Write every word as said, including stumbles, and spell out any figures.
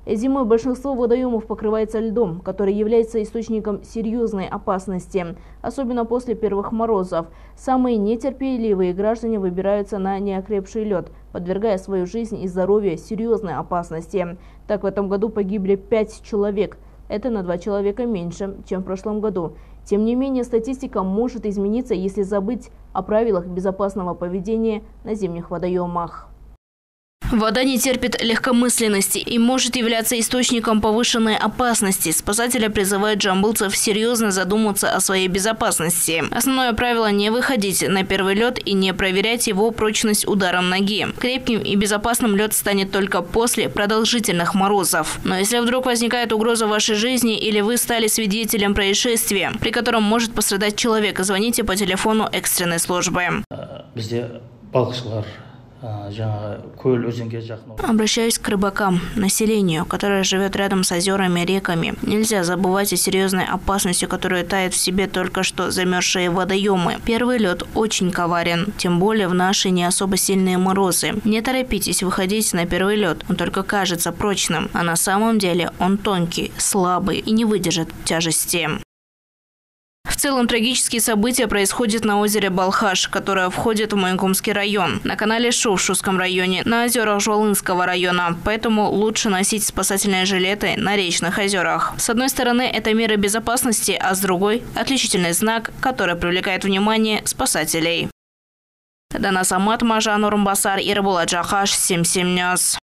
Зимой большинство водоемов покрывается льдом, который является источником серьезной опасности, особенно после первых морозов. Самые нетерпеливые граждане выбираются на неокрепший лед, подвергая свою жизнь и здоровье серьезной опасности. Так, в этом году погибли пять человек. Это на два человека меньше, чем в прошлом году. Тем не менее, статистика может измениться, если забыть о правилах безопасного поведения на зимних водоемах. Вода не терпит легкомысленности и может являться источником повышенной опасности. Спасатели призывают джамбылцев серьезно задуматься о своей безопасности. Основное правило – не выходить на первый лед и не проверять его прочность ударом ноги. Крепким и безопасным лед станет только после продолжительных морозов. Но если вдруг возникает угроза вашей жизни или вы стали свидетелем происшествия, при котором может пострадать человек, звоните по телефону экстренной службы. Обращаюсь к рыбакам, населению, которое живет рядом с озерами и реками. Нельзя забывать о серьезной опасности, которая тает в себе только что замерзшие водоемы. Первый лед очень коварен, тем более в наши не особо сильные морозы. Не торопитесь выходить на первый лед, он только кажется прочным, а на самом деле он тонкий, слабый и не выдержит тяжести. В целом трагические события происходят на озере Балхаш, которое входит в Майкумский район, на канале Шу в Шуском районе, на озерах Жуалынского района. Поэтому лучше носить спасательные жилеты на речных озерах. С одной стороны, это меры безопасности, а с другой – отличительный знак, который привлекает внимание спасателей. Дана Самат, Мажан Урумбасар, Ирбула Джахаш, семь семь Ньюс.